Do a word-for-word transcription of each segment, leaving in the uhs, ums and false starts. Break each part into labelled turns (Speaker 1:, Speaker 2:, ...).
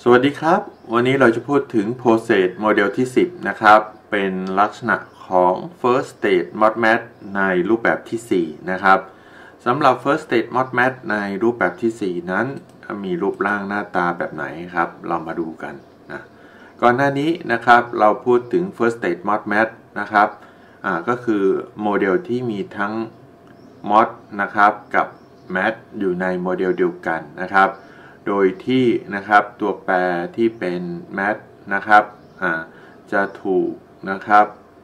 Speaker 1: สวัสดีครับวันนี้เราจะพูดถึง Process โมเดลที่สิบนะครับเป็นลักษณะของ First State ModMat ในรูปแบบที่สี่นะครับสำหรับ First State ModMat ในรูปแบบที่สี่นั้นมีรูปร่างหน้าตาแบบไหนครับเรามาดูกันนะก่อนหน้านี้นะครับเราพูดถึง First State ModMat นะครับอ่าก็คือโมเดลที่มีทั้ง Mod นะครับกับ Mat อยู่ในโมเดลเดียวกันนะครับโดยที่นะครับตัวแปรที่เป็น mat นะครับจะถูกนะครับ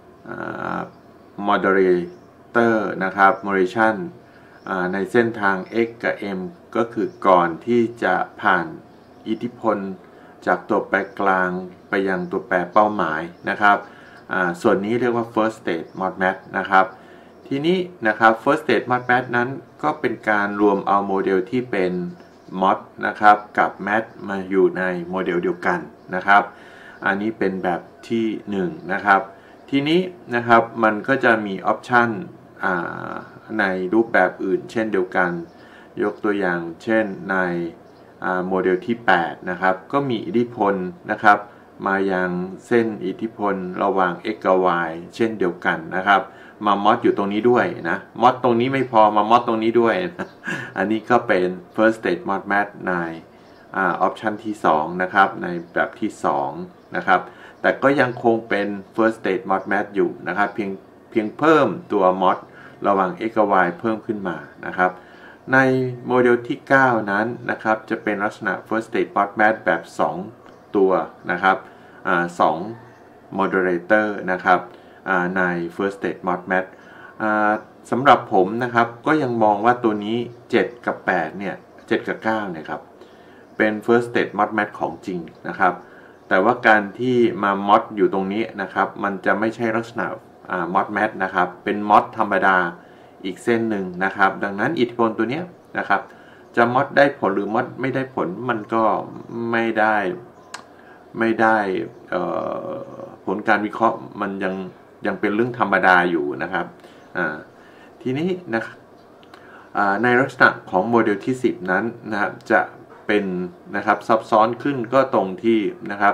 Speaker 1: moderator นะครับ moderation ในเส้นทาง x กับ m ก็คือก่อนที่จะผ่านอิทธิพลจากตัวแปรกลางไปยังตัวแปรเป้าหมายนะครับส่วนนี้เรียกว่า first state modmat นะครับทีนี้นะครับ first state modmat นั้นก็เป็นการรวมเอาโมเดลที่เป็นmod นะครับกับ mat มาอยู่ในโมเดลเดียวกันนะครับอันนี้เป็นแบบที่หนึ่งนะครับทีนี้นะครับมันก็จะมีออปชันในรูปแบบอื่นเช่นเดียวกันยกตัวอย่างเช่นในโมเดลที่แปดนะครับก็มีอิทธิพลนะครับมายังเส้นอิทธิพลระหว่าง x กับ y เช่นเดียวกันนะครับมามอดอยู่ตรงนี้ด้วยนะมอดตรงนี้ไม่พอมามอดตรงนี้ด้วยนะอันนี้ก็เป็น first state modmat ในออปชันที่สองนะครับในแบบที่สองนะครับแต่ก็ยังคงเป็น first state modmat อยู่นะครับเพียงเพียงเพิ่มตัว mod ระหว่าง x กับ y เพิ่มขึ้นมานะครับในโมเดลที่เก้านั้นนะครับจะเป็นลักษณะ first state modmat แบบสองตัวนะครับสอง moderator นะครับใน first state modmat สำหรับผมนะครับก็ยังมองว่าตัวนี้เจ็ดกับแปดเนี่ยเจ็ดกับเก้าเนี่ยครับเป็น first state modmat ของจริงนะครับแต่ว่าการที่มา mod อยู่ตรงนี้นะครับมันจะไม่ใช่ลักษณะ modmat นะครับเป็น mod ธรรมดาอีกเส้นหนึ่งนะครับดังนั้นอิทธิพลตัวนี้นะครับจะ mod ได้ผลหรือ mod ไม่ได้ผลมันก็ไม่ได้ไม่ได้ผลการวิเคราะห์มันยังยังเป็นเรื่องธรรมดาอยู่นะครับทีนี้นะครับในลักษณะของโมเดลที่สิบนั้นนะครับจะเป็นนะครับซับซ้อนขึ้นก็ตรงที่นะครับ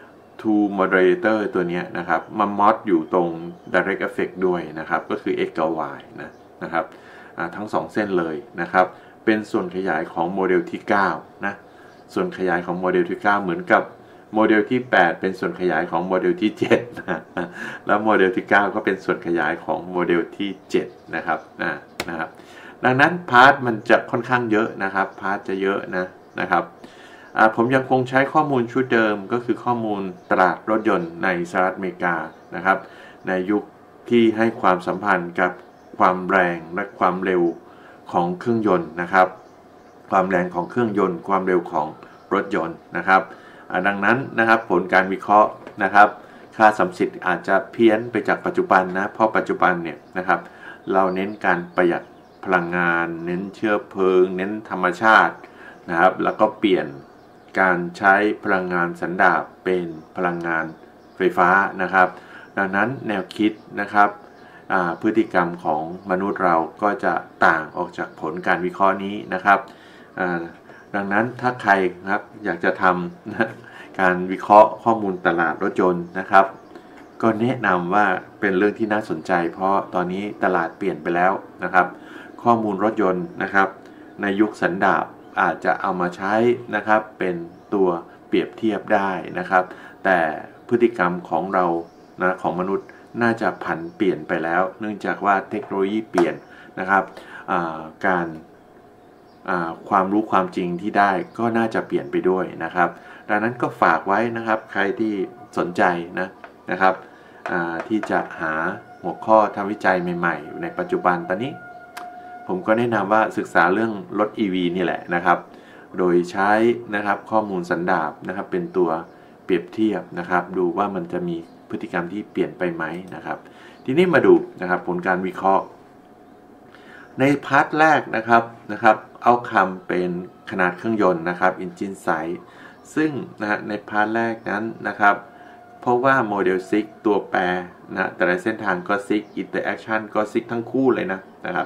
Speaker 1: to moderator ตัวนี้นะครับมา mod อยู่ตรง direct effect ด้วยนะครับก็คือ x กับ y นะนะครับทั้งสองเส้นเลยนะครับเป็นส่วนขยายของโมเดลที่เก้านะส่วนขยายของโมเดลที่เก้าเหมือนกับโมเดลที่แปดเป็นส่วนขยายของโมเดลที่เจ็ดนะแล้วโมเดลที่เก้าก็เป็นส่วนขยายของโมเดลที่เจ็ดนะครับนะนะครับดังนั้นพาร์ทมันจะค่อนข้างเยอะนะครับพาร์ทจะเยอะนะนะครับผมยังคงใช้ข้อมูลชุดเดิมก็คือข้อมูลตลาดรถยนต์ในสหรัฐอเมริกานะครับในยุคที่ให้ความสัมพันธ์กับความแรงและความเร็วของเครื่องยนต์นะครับความแรงของเครื่องยนต์ความเร็วของรถยนต์นะครับดังนั้นนะครับผลการวิเคราะห์นะครับค่าสัมสิทธิ์อาจจะเพี้ยนไปจากปัจจุบันนะเพราะปัจจุบันเนี่ยนะครับเราเน้นการประหยัดพลังงานเน้นเชื้อเพลิงเน้นธรรมชาตินะครับแล้วก็เปลี่ยนการใช้พลังงานสันดาปเป็นพลังงานไฟฟ้านะครับดังนั้นแนวคิดนะครับพฤติกรรมของมนุษย์เราก็จะต่างออกจากผลการวิเคราะห์นี้นะครับดังนั้นถ้าใครครับอยากจะทำการวิเคราะห์ข้อมูลตลาดรถยนต์นะครับก็แนะนำว่าเป็นเรื่องที่น่าสนใจเพราะตอนนี้ตลาดเปลี่ยนไปแล้วนะครับข้อมูลรถยนต์นะครับในยุคสันดาปอาจจะเอามาใช้นะครับเป็นตัวเปรียบเทียบได้นะครับแต่พฤติกรรมของเรานะของมนุษย์น่าจะผันเปลี่ยนไปแล้วเนื่องจากว่าเทคโนโลยีเปลี่ยนนะครับการความรู้ความจริงที่ได้ก็น่าจะเปลี่ยนไปด้วยนะครับดังนั้นก็ฝากไว้นะครับใครที่สนใจนะนะครับที่จะหาหัวข้อทำวิจัยใหม่ๆในปัจจุบันตอนนี้ผมก็แนะนำว่าศึกษาเรื่องรถ อี วี นี่แหละนะครับโดยใช้นะครับข้อมูลสันดาปนะครับเป็นตัวเปรียบเทียบนะครับดูว่ามันจะมีพฤติกรรมที่เปลี่ยนไปไหมนะครับทีนี้มาดูนะครับผลการวิเคราะห์ในพาร์ทแรกนะครับนะครับเอาคำเป็นขนาดเครื่องยนต์นะครับ engine size ซึ่งนะในพาร์ทแรกนั้นนะครับเพราะว่าโมเดลซิกตัวแปรนะแต่ละเส้นทางก็ซิก interaction ก็ซิกทั้งคู่เลยนะนะครับ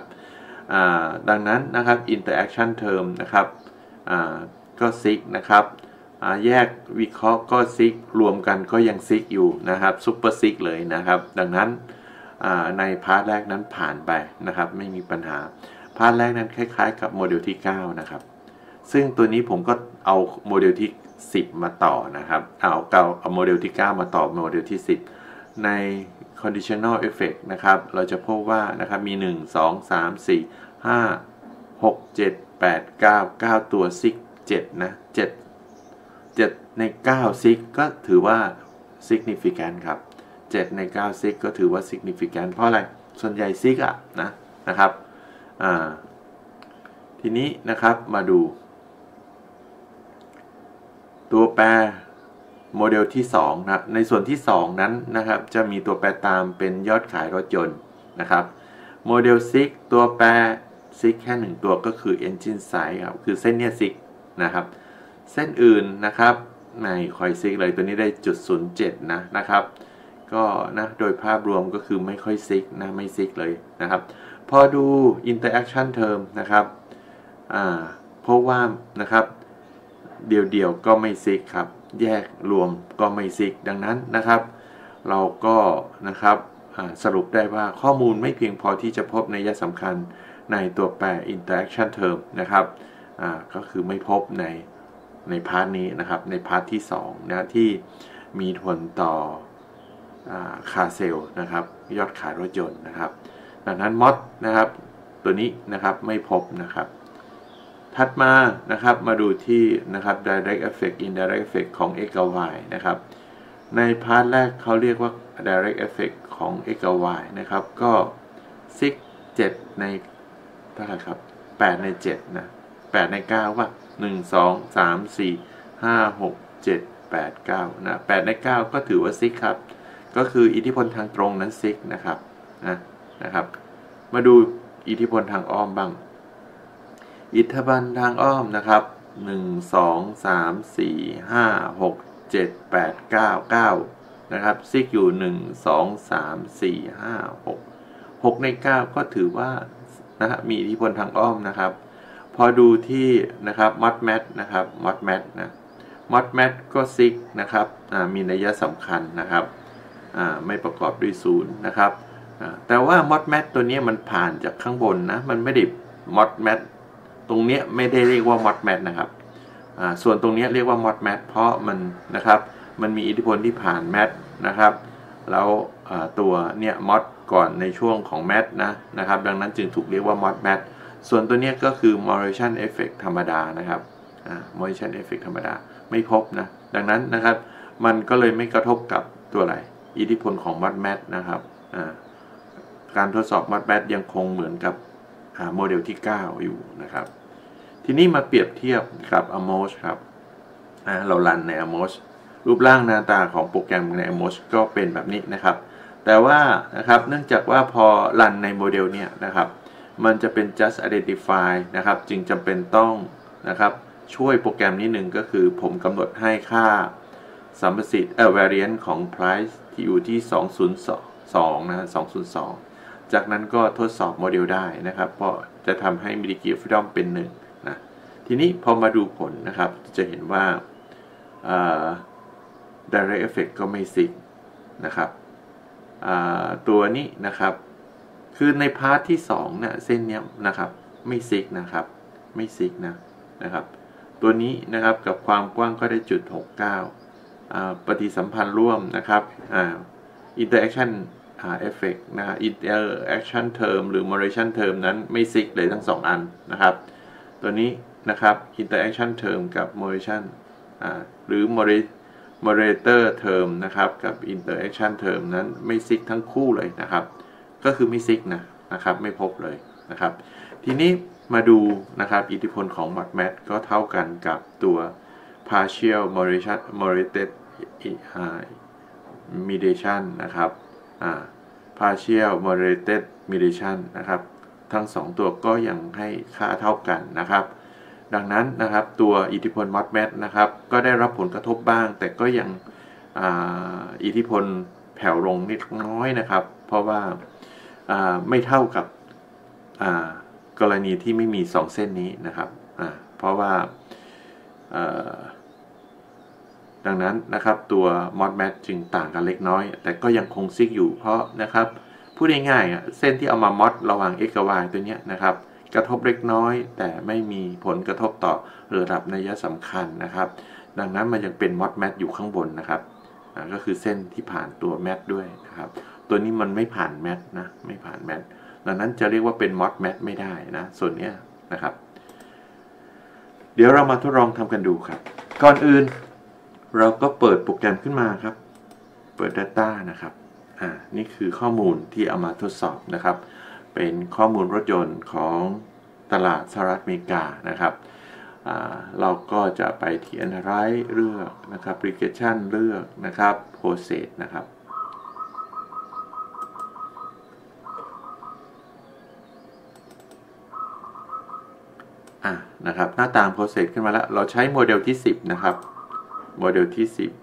Speaker 1: ดังนั้นนะครับ interaction term นะครับก็ซิกนะครับแยกวิเคราะห์ก็ซิกรวมกันก็ยังซิกอยู่นะครับซุปเปอร์ซิกเลยนะครับดังนั้นในพาร์ทแรกนั้นผ่านไปนะครับไม่มีปัญหาพาร์ทแรกนั้นคล้ายๆกับโมเดลที่เก้านะครับซึ่งตัวนี้ผมก็เอาโมเดลที่สิบมาต่อนะครับเอาเก่าเอาโมเดลที่เก้ามาต่อโมเดลที่สิบใน conditional effect นะครับเราจะพบว่านะครับมีหนึ่ง สอง สาม สี่ ห้า หก เจ็ด แปด เก้า เก้าตัวซิกเจ็ดนะเจ็ด เจ็ดในเก้าซิกก็ถือว่า significant ครับเจ็ดในเก้าซิกก็ถือว่า significant เพราะอะไรส่วนใหญ่ซิกอะนะนะครับอ่าทีนี้นะครับมาดูตัวแปรโมเดลที่สองนะในส่วนที่สองนั้นนะครับจะมีตัวแปรตามเป็นยอดขายรถยนต์นะครับโมเดลซิกตัวแปรซิกแค่หนึ่งตัวก็คือ engine size ครับคือเส้นเนี้ยซิกนะครับเส้นอื่นนะครับในคอยซิกเลยตัวนี้ได้จุดศูนย์เจ็ดนะนะครับก็นะโดยภาพรวมก็คือไม่ค่อยซิกนะไม่ซิกเลยนะครับพอดู interaction term นะครับอ่าเพราะว่านะครับเดี่ยวๆก็ไม่ซิกครับแยกรวมก็ไม่ซิกดังนั้นนะครับเราก็นะครับสรุปได้ว่าข้อมูลไม่เพียงพอที่จะพบนัยสำคัญในตัวแปร interaction term นะครับอ่าก็คือไม่พบในในพาร์ทนี้นะครับในพาร์ทที่สองนะที่มีผลต่อคาเซลนะครับยอดขายรถยนต์นะครับดังนั้นมอดนะครับตัวนี้นะครับไม่พบนะครับถัดมานะครับมาดูที่นะครับ direct effect indirect effect ของ x กับ y นะครับในพาร์ทแรกเขาเรียกว่า direct effect ของ x กับ y นะครับก็ซิกเจ็ดในเท่าไหร่ครับแปดในเจ็ดนะแปดในเก้าว่าหนึ่ง สอง สาม สี่ ห้า หก เจ็ด แปด เก้านะแปดในเก้าก็ถือว่าซิกครับก็คืออิทธิพลทางตรงนั้นซิกนะครับนะนะครับมาดูอิทธิพลทางอ้อมบ้างอิทธิพลทางอ้อมนะครับหนึ่ง สอง สาม สี่ ห้า หก เจ็ด แปด เก้า เก้านะครับซิกอยู่หนึ่ง สอง สาม สี่ ห้า หก หกในเก้าก็ถือว่านะฮะมีอิทธิพลทางอ้อมนะครับพอดูที่นะครับมอดแมทนะครับมอดแมทนะมอดแมทก็ซิกนะครับมีนัยสำคัญนะครับไม่ประกอบด้วยศูนย์นะครับแต่ว่ามอดแมทตัวนี้มันผ่านจากข้างบนนะมันไม่ได้มอดแมทตรงนี้ไม่ได้เรียกว่ามอดแมทนะครับส่วนตรงนี้เรียกว่ามอดแมทเพราะมันนะครับมันมีอิทธิพลที่ผ่านแมทนะครับแล้วตัวเนี่ยมอดก่อนในช่วงของแมทนะนะครับดังนั้นจึงถูกเรียกว่ามอดแมทส่วนตัวนี้ก็คือ Moration Effect ธรรมดานะครับ Moration Effect ธรรมดาไม่พบนะดังนั้นนะครับมันก็เลยไม่กระทบกับตัวอะไรอิทธิพลของ ModMat นะครับการทดสอบ ModMat ยังคงเหมือนกับโมเดลที่เก้าอยู่นะครับทีนี้มาเปรียบเทียบกับ Amos ครับเรารันใน Amos รูปร่างหน้าตาของโปรแกรมใน Amos ก็เป็นแบบนี้นะครับแต่ว่านะครับเนื่องจากว่าพอรันในโมเดลเนี่ยนะครับมันจะเป็น just identify นะครับจึงจำเป็นต้องนะครับช่วยโปรแกรมนิดหนึ่งก็คือผมกำหนดให้ค่าสัมประสิทธิ์เอ่อ variance ของ price ที่อยู่ที่สองศูนย์สองนะสองศูนย์สองจากนั้นก็ทดสอบโมเดลได้นะครับเพราะจะทำให้ degree of freedom เป็นหนึ่งนะทีนี้พอมาดูผลนะครับจะเห็นว่า direct effect ก็ไม่ซิกนะครับตัวนี้นะครับคือในพาร์ทที่สองเนี่ยเส้นนี้นะครับไม่ซิกนะครับไม่ซิกนะนะครับตัวนี้นะครับกับความกว้างก็ได้จุดหกเก้าปฏิสัมพันธ์ร่วมนะครับ interaction effect นะ interaction term หรือ moration term นั้นไม่ซิกเลยทั้งสองอันนะครับตัวนี้นะครับ interaction term กับ moration หรือ moderator term นะครับกับ interaction term นั้นไม่ซิกทั้งคู่เลยนะครับก็คือไม่ซิกนะนะครับไม่พบเลยนะครับทีนี้มาดูนะครับอิทธิพลของ ModMat ก็เท่ากันกับตัว partial moderation moderated mediation นะครับ partial moderated mediation นะครับทั้งสองตัวก็ยังให้ค่าเท่ากันนะครับดังนั้นนะครับตัวอิทธิพล ModMat นะครับก็ได้รับผลกระทบบ้างแต่ก็ยังอิทธิพลแผ่วลงนิดน้อยนะครับเพราะว่าไม่เท่ากับกรณีที่ไม่มีสองเส้นนี้นะครับเพราะว่าดังนั้นนะครับตัว modmat จึงต่างกันเล็กน้อยแต่ก็ยังคงซิกอยู่เพราะนะครับพูดง่ายๆเส้นที่เอามา mod ระหว่าง x กับ y ตัวนี้นะครับกระทบเล็กน้อยแต่ไม่มีผลกระทบต่อระดับนัยสำคัญนะครับดังนั้นมันยังเป็น modmat อยู่ข้างบนนะครับก็คือเส้นที่ผ่านตัว mat ด้วยนะครับตัวนี้มันไม่ผ่าน mat นะไม่ผ่าน mat ดังนั้นจะเรียกว่าเป็น modmat ไม่ได้นะส่วนนี้นะครับเดี๋ยวเรามาทดลองทำกันดูครับก่อนอื่นเราก็เปิดโปรแกรมขึ้นมาครับเปิด Data นะครับอ่านี่คือข้อมูลที่เอามาทดสอบนะครับเป็นข้อมูลรถยนต์ของตลาดสหรัฐอเมริกานะครับอ่าเราก็จะไปที่ Analyze เลือกนะครับ Regression เลือกนะครับ Process นะครับอ่านะครับหน้าต่าง Process ขึ้นมาแล้วเราใช้โมเดลที่สิบนะครับโมเดลที่สิบ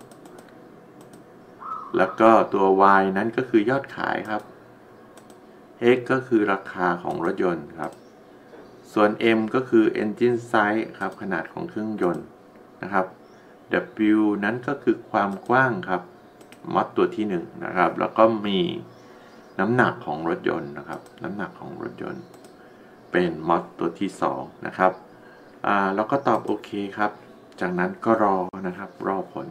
Speaker 1: แล้วก็ตัว Y นั้นก็คือยอดขายครับ X ก็คือราคาของรถยนต์ครับส่วน M ก็คือ Engine Size ครับขนาดของเครื่องยนต์นะครับ W นั้นก็คือความกว้างครับมอดตัวที่หนึ่งนะครับแล้วก็มีน้ำหนักของรถยนต์นะครับน้ำหนักของรถยนต์เป็นมอดตัวที่สองนะครับอ่าแล้วก็ตอบโอเคครับจากนั้นก็รอนะครับรอผล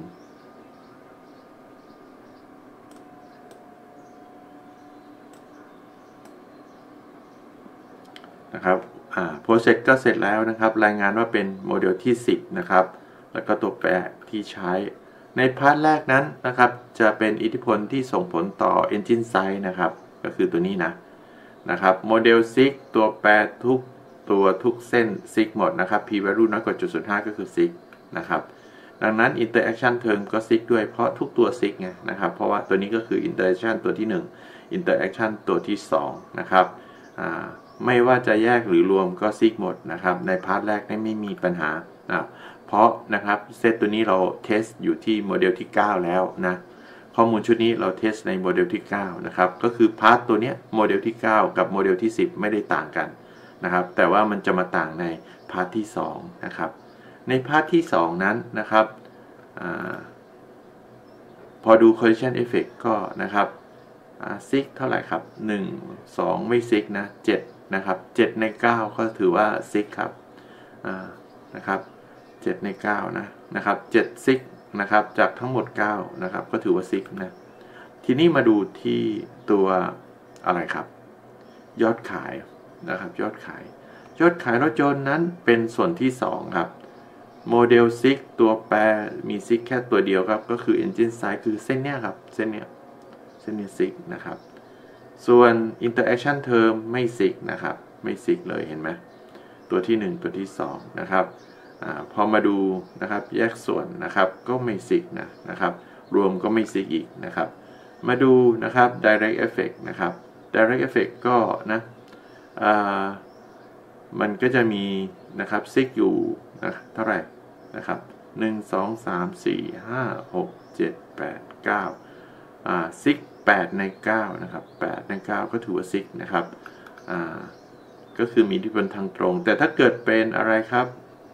Speaker 1: นะครับอ่าโปรเซสก็เสร็จแล้วนะครับรายงานว่าเป็นโมเดลที่สิบนะครับแล้วก็ตัวแปรที่ใช้ในพาร์ทแรกนั้นนะครับจะเป็นอิทธิพลที่ส่งผลต่อ Engine Size นะครับก็คือตัวนี้นะนะครับโมเดลซิกตัวแปรทุกตัวทุกเส้นซิกหมดนะครับ p value น้อยกว่า จุดศูนย์ห้า ก็คือซิกนะครับดังนั้น interaction term ก็ซิกด้วยเพราะทุกตัวซิกไงนะครับเพราะว่าตัวนี้ก็คือ interaction ตัวที่หนึ่ง interaction ตัวที่สองนะครับอ่าไม่ว่าจะแยกหรือรวมก็ซิกหมดนะครับในพาร์ทแรกไม่มีปัญหานะเพราะนะครับเซตตัวนี้เราเทสอยู่ที่โมเดลที่เก้าแล้วนะข้อมูลชุดนี้เราเทสในโมเดลที่เก้านะครับก็คือพาร์ทตัวนี้โมเดลที่เก้ากับโมเดลที่สิบไม่ได้ต่างกันนะครับแต่ว่ามันจะมาต่างในพาร์ทที่สองนะครับในพาร์ทที่สองนั้นนะครับอพอดู collision effect ก็นะครับซิกเท่าไหร่ครับหนึ่ง สองไม่ซิกนะเจ็ดนะครับเจ็ดในเก้าก็ถือว่าซิกครับนะครับเจ็ดในเก้านะนะครับเจ็ดซิกนะครับจากทั้งหมดเก้านะครับก็ถือว่าซิกนะทีนี้มาดูที่ตัวอะไรครับยอดขายนะครับยอดขายยอดขายรถยนต์นั้นเป็นส่วนที่สองครับโมเดลซิกตัวแปรมีซิกแค่ตัวเดียวครับก็คือ Engine Size คือเส้นเนี้ยครับเส้นเนี้ยเส้นนี้ซิกนะครับส่วน interaction term ไม่ซิกนะครับไม่ซิกเลยเห็นไหมตัวที่หนึ่งตัวที่สองนะครับอพอมาดูนะครับแยกส่วนนะครับก็ไม่ซิกนะนะครับรวมก็ไม่ซิกอีกนะครับมาดูนะครับ direct effect นะครับ direct effect ก็นะมันก็จะมีนะครับซิกอยู่นะเท่าไหร่นะครับหนึ่ง สอง สาม สี่ ห้า หก เจ็ด แปด เก้าอ่าซิกแปดในเก้านะครับแปดในเก้าก็ถือว่าซิกนะครับอ่าก็คือมีอิทธิพลทางตรงแต่ถ้าเกิดเป็นอะไรครับ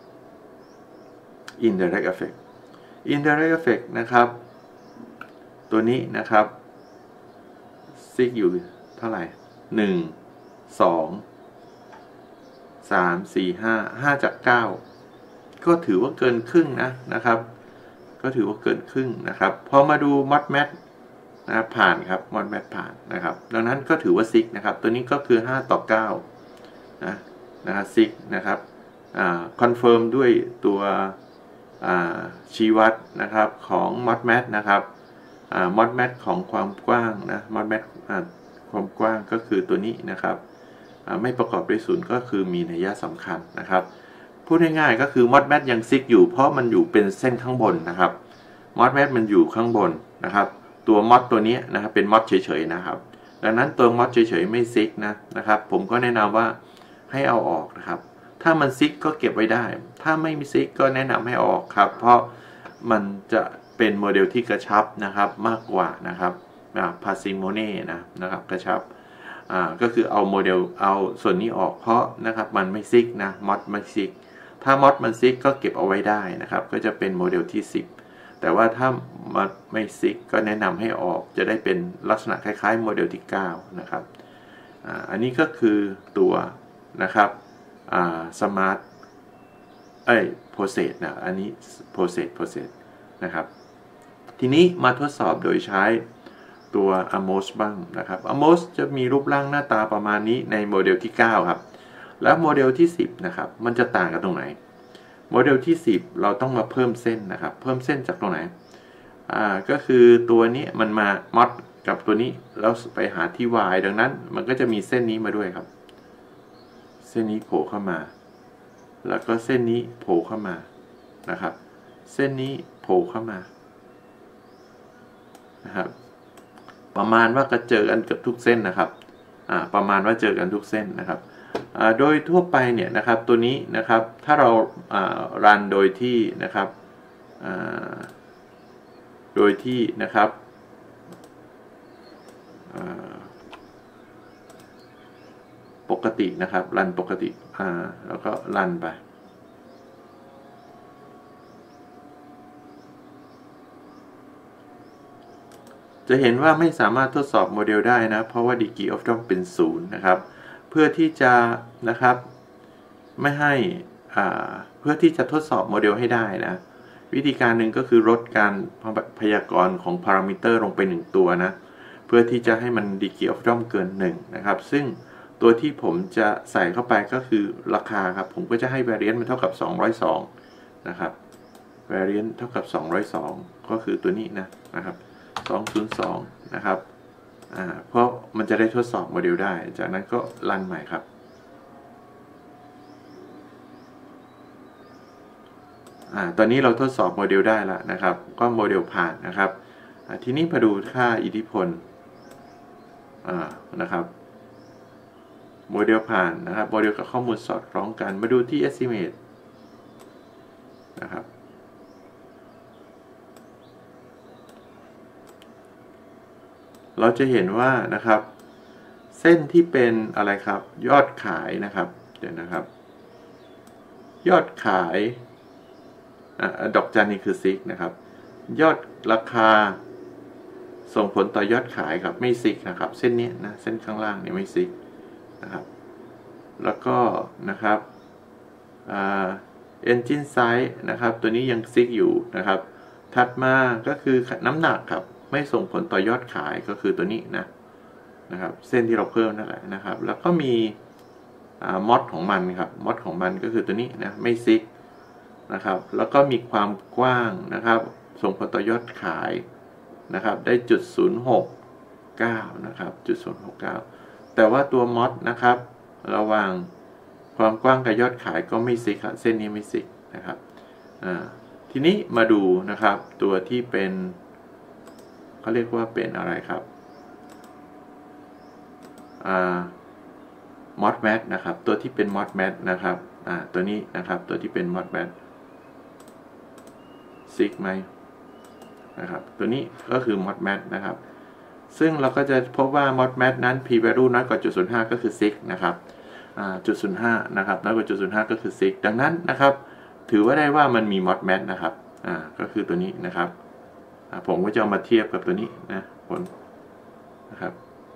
Speaker 1: indirect effect indirect effect นะครับตัวนี้นะครับซิกอยู่เท่าไหร่หนึ่ง สอง สาม สี่ ห้า ห้าจากเก้าก็ถือว่าเกินครึ่งนะนะครับก็ถือว่าเกินครึ่งนะครับพอมาดู modmatนะผ่านครับ modmat ผ่านนะครับดังนั้นก็ถือว่าซิกนะครับตัวนี้ก็คือห้าต่อเก้านะนะครับซิกนะครับอ่าคอนเฟิร์มด้วยตัวอ่าชี้วัดนะครับของ modmat นะครับอ่า modmat ของความกว้างนะ modmat อ่าความกว้างก็คือตัวนี้นะครับอ่าไม่ประกอบด้วยศูนย์ก็คือมีนัยสำคัญนะครับพูดง่ายๆก็คือ modmat ยังซิกอยู่เพราะมันอยู่เป็นเส้นข้างบนนะครับ modmat มันอยู่ข้างบนนะครับตัวมอดตัวนี้นะครับเป็นมอดเฉยๆนะครับดังนั้นตัวมอดเฉยๆไม่ซิกนะนะครับผมก็แนะนำว่าให้เอาออกนะครับถ้ามันซิกก็เก็บไว้ได้ถ้าไม่มีซิกก็แนะนำให้ออกครับเพราะมันจะเป็นโมเดลที่กระชับนะครับมากกว่านะครับพาซิโมเน่นะนะครับกระชับอ่าก็คือเอาโมเดลเอาส่วนนี้ออกเพราะนะครับมันไม่ซิกนะมอดไม่ซิกถ้ามอดมันซิกก็เก็บเอาไว้ได้นะครับก็จะเป็นโมเดลที่สิบแต่ว่าถ้าไม่ซิกก็แนะนำให้ออกจะได้เป็นลักษณะคล้ายๆโมเดลที่เก้านะครับอันนี้ก็คือตัวนะครับสมาร์ทเอ้ยโปรเซสนะอันนี้โปรเซสโปรเซสนะครับทีนี้มาทดสอบโดยใช้ตัว เอ เอ็ม โอ เอส บ้างนะครับ เอ เอ็ม โอ เอส จะมีรูปร่างหน้าตาประมาณนี้ในโมเดลที่เก้าครับแล้วโมเดลที่สิบนะครับมันจะต่างกันตรงไหนโมเดลที่สิบเราต้องมาเพิ่มเส้นนะครับเพิ่มเส้นจากตรงไหนอ่าก็คือตัวนี้มันมามอดกับตัวนี้แล้วไปหาที่ y ดังนั้นมันก็จะมีเส้นนี้มาด้วยครับเส้นนี้โผล่เข้ามาแล้วก็เส้นนี้โผล่เข้ามานะครับเส้นนี้โผล่เข้ามานะครับประมาณว่าก็เจอกันเกือบทุกเส้นนะครับอ่าประมาณว่าเจอกันทุกเส้นนะครับอ่าโดยทั่วไปเนี่ยนะครับตัวนี้นะครับถ้าเราอ่ารันโดยที่นะครับอ่าโดยที่นะครับอ่าปกตินะครับรันปกติอ่าแล้วก็รันไปจะเห็นว่าไม่สามารถทดสอบโมเดลได้นะเพราะว่า degree of freedom เป็นศูนย์นะครับเพื่อที่จะนะครับไม่ให้อ่าเพื่อที่จะทดสอบโมเดลให้ได้นะวิธีการหนึ่งก็คือลดการพยากรณ์ของพารามิเตอร์ลงไปหนึ่งตัวนะเพื่อที่จะให้มัน degree of freedom เกินหนึ่งนะครับซึ่งตัวที่ผมจะใส่เข้าไปก็คือราคาครับผมก็จะให้ variance มันเท่ากับสองร้อยสองนะครับ variance เท่ากับสองร้อยสองก็คือตัวนี้นะนะครับสองร้อยสองนะครับอ่าเพราะมันจะได้ทดสอบโมเดลได้จากนั้นก็รันใหม่ครับอ่าตอนนี้เราทดสอบโมเดลได้แล้วนะครับก็โมเดลผ่านนะครับอ่าทีนี้มาดูค่าอิทธิพลอ่านะครับโมเดลผ่านนะครับโมเดลกับข้อมูลสอดคล้องกันมาดูที่ estimate นะครับเราจะเห็นว่านะครับเส้นที่เป็นอะไรครับยอดขายนะครับเดี๋ยวนะครับยอดขายดอกจันนี่คือซิกนะครับยอดราคาส่งผลต่อยอดขายครับไม่ซิกนะครับเส้นนี้นะเส้นข้างล่างเนี่ยไม่ซิกนะครับแล้วก็นะครับเอนจินไซส์นะครับตัวนี้ยังซิกอยู่นะครับถัดมาก็คือน้ำหนักครับไม่ส่งผลต่อยอดขายก็คือตัวนี้นะนะครับเส้นที่เราเพิ่มนั่นแหละนะครับแล้วก็มีมอดของมันครับมอดของมันก็คือตัวนี้นะไม่ซิกนะครับแล้วก็มีความกว้างนะครับส่งผลต่อยอดขายนะครับได้จุดศูนย์หกเก้านะครับจุดศูนย์หกเก้าแต่ว่าตัวมอดนะครับระหว่างความกว้างกับยอดขายก็ไม่ซิกครับเส้นนี้ไม่ซิกนะครับอ่าทีนี้มาดูนะครับตัวที่เป็นเขาเรียกว่าเป็นอะไรครับอ่ามอดแมทนะครับตัวที่เป็นมอดแมทนะครับอ่าตัวนี้นะครับตัวที่เป็นมอดแมทซิกไหมนะครับตัวนี้ก็คือ mod mat นะครับซึ่งเราก็จะพบว่า mod mat นั้น p value น้อยกว่าจุดศูนย์ห้าก็คือซิกนะครับจุดศูนย์ห้านะครับน้อยกว่าจุดศูนย์ห้าก็คือซิกดังนั้นนะครับถือว่าได้ว่ามันมี mod mat นะครับอ่าก็คือตัวนี้นะครับผมก็จะเอามาเทียบกับตัวนี้นะผลนะครับ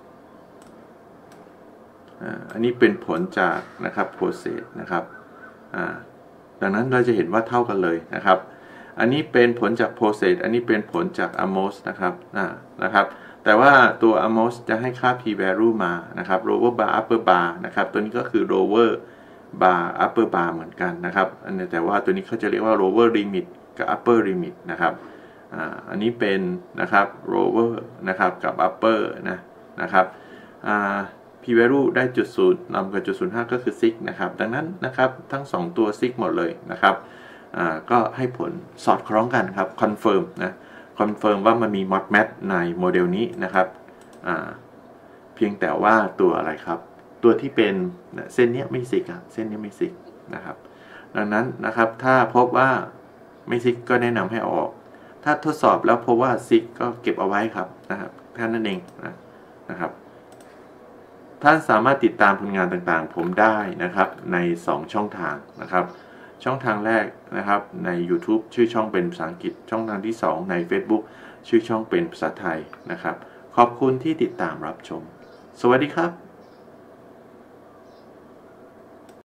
Speaker 1: อ่าอันนี้เป็นผลจากนะครับ process นะครับอ่าดังนั้นเราจะเห็นว่าเท่ากันเลยนะครับอันนี้เป็นผลจาก process อันนี้เป็นผลจาก เอ เอ็ม โอ เอส นะครับนะครับแต่ว่าตัว เอ เอ็ม โอ เอส จะให้ค่า p value มานะครับ lower bar upper bar นะครับตัวนี้ก็คือ lower bar upper bar เหมือนกันนะครับอันนี้แต่ว่าตัวนี้เขาจะเรียกว่า lower limit กับ upper limit นะครับอ่าอันนี้เป็นนะครับ lower นะครับกับ upper นะนะครับอ่า p value ได้จุดศูนย์นำกับจุดศูนย์ห้าก็คือซิกนะครับดังนั้นนะครับทั้งสองตัวซิกหมดเลยนะครับก็ให้ผลสอดคล้องกันครับคอนเฟิร์มนะคอนเฟิร์มว่ามันมี mod mat ในโมเดลนี้นะครับเพียงแต่ว่าตัวอะไรครับตัวที่เป็นเส้นนี้ไม่ซิกครับเส้นนี้ไม่ซิกนะครับดังนั้นนะครับถ้าพบว่าไม่ซิกก็แนะนำให้ออกถ้าทดสอบแล้วพบว่าซิกก็เก็บเอาไว้ครับนะครับแค่นั้นเองนะนะครับท่านสามารถติดตามผลงานต่างๆผมได้นะครับในสองช่องทางนะครับช่องทางแรกนะครับใน YouTube ชื่อช่องเป็นภาษาอังกฤษช่องทางที่สองใน Facebook ชื่อช่องเป็นภาษาไทยนะครับขอบคุณที่ติดตามรับชมสวัสดีครับ